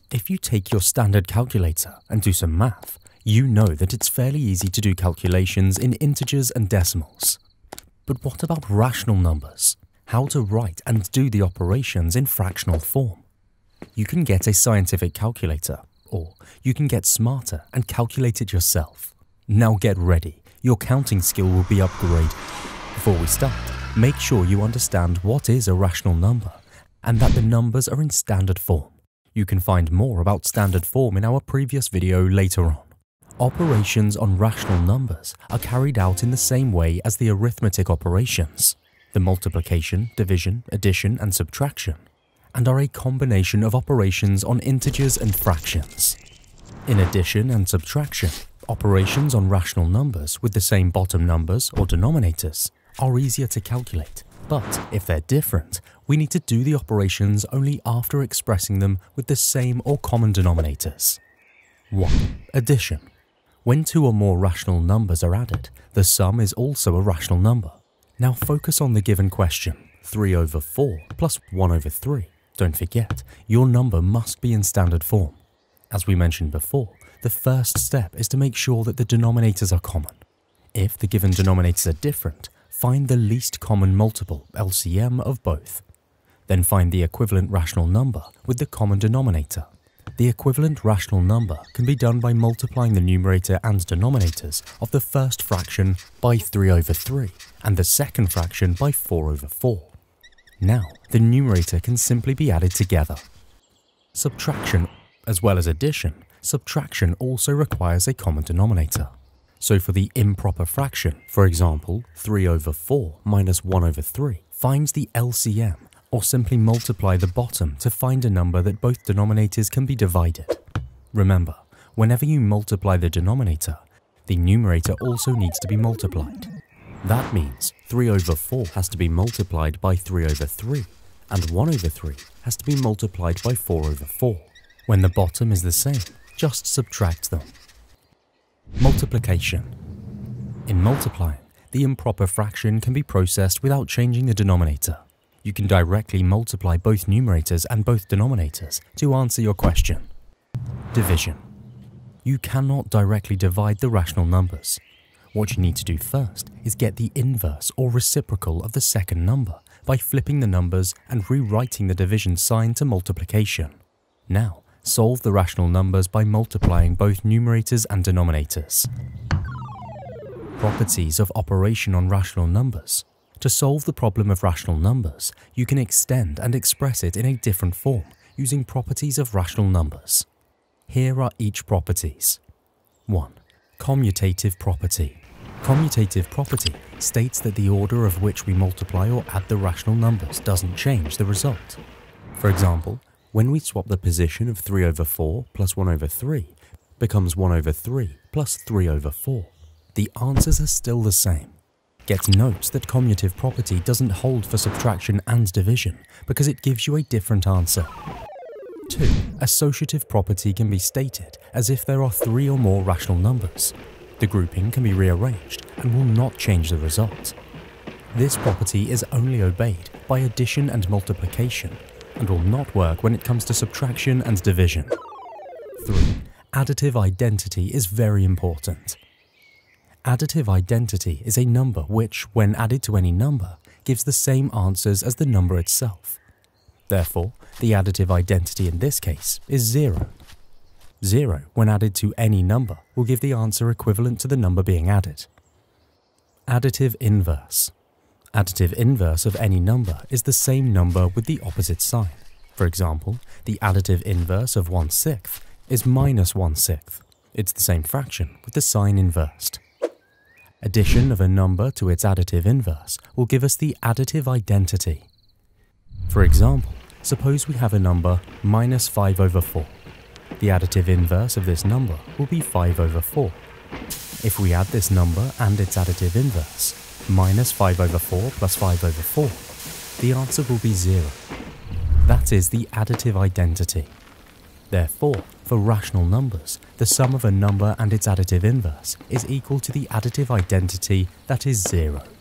If you take your standard calculator and do some math, you know that it's fairly easy to do calculations in integers and decimals. But what about rational numbers? How to write and do the operations in fractional form? You can get a scientific calculator, or you can get smarter and calculate it yourself. Now get ready, your counting skill will be upgraded. Before we start, make sure you understand what is a rational number and that the numbers are in standard form. You can find more about standard form in our previous video later on. Operations on rational numbers are carried out in the same way as the arithmetic operations, the multiplication, division, addition and subtraction, and are a combination of operations on integers and fractions. In addition and subtraction, operations on rational numbers with the same bottom numbers or denominators are easier to calculate, but if they're different, we need to do the operations only after expressing them with the same or common denominators. 1. Addition. When two or more rational numbers are added, the sum is also a rational number. Now focus on the given question, 3/4 plus 1/3. Don't forget, your number must be in standard form. As we mentioned before, the first step is to make sure that the denominators are common. If the given denominators are different, find the least common multiple, LCM, of both. Then find the equivalent rational number with the common denominator. The equivalent rational number can be done by multiplying the numerator and denominators of the first fraction by 3/3 and the second fraction by 4/4. Now, the numerator can simply be added together. Subtraction, as well as addition, subtraction also requires a common denominator. So for the improper fraction, for example, 3/4 minus 1/3, finds the LCM, or simply multiply the bottom to find a number that both denominators can be divided. Remember, whenever you multiply the denominator, the numerator also needs to be multiplied. That means 3/4 has to be multiplied by 3/3, and 1/3 has to be multiplied by 4/4. When the bottom is the same, just subtract them. Multiplication. In multiplying, the improper fraction can be processed without changing the denominator. You can directly multiply both numerators and both denominators to answer your question. Division. You cannot directly divide the rational numbers. What you need to do first is get the inverse or reciprocal of the second number by flipping the numbers and rewriting the division sign to multiplication. Now, solve the rational numbers by multiplying both numerators and denominators. Properties of operation on rational numbers. To solve the problem of rational numbers, you can extend and express it in a different form using properties of rational numbers. Here are each properties. 1. Commutative property. Commutative property states that the order of which we multiply or add the rational numbers doesn't change the result. For example, when we swap the position of 3/4 plus 1/3 becomes 1/3 plus 3/4. The answers are still the same. Get note that commutative property doesn't hold for subtraction and division because it gives you a different answer. 2. Associative property can be stated as if there are 3 or more rational numbers. The grouping can be rearranged and will not change the result. This property is only obeyed by addition and multiplication and will not work when it comes to subtraction and division. 3. Additive identity is very important. Additive identity is a number which, when added to any number, gives the same answers as the number itself. Therefore, the additive identity in this case is 0. 0, when added to any number, will give the answer equivalent to the number being added. Additive inverse. Additive inverse of any number is the same number with the opposite sign. For example, the additive inverse of 1/6 is minus 1/6. It's the same fraction with the sign inversed. Addition of a number to its additive inverse will give us the additive identity. For example, suppose we have a number minus 5/4. The additive inverse of this number will be 5/4. If we add this number and its additive inverse, minus 5/4 plus 5/4, the answer will be 0. That is the additive identity. Therefore, for rational numbers, the sum of a number and its additive inverse is equal to the additive identity, that is 0.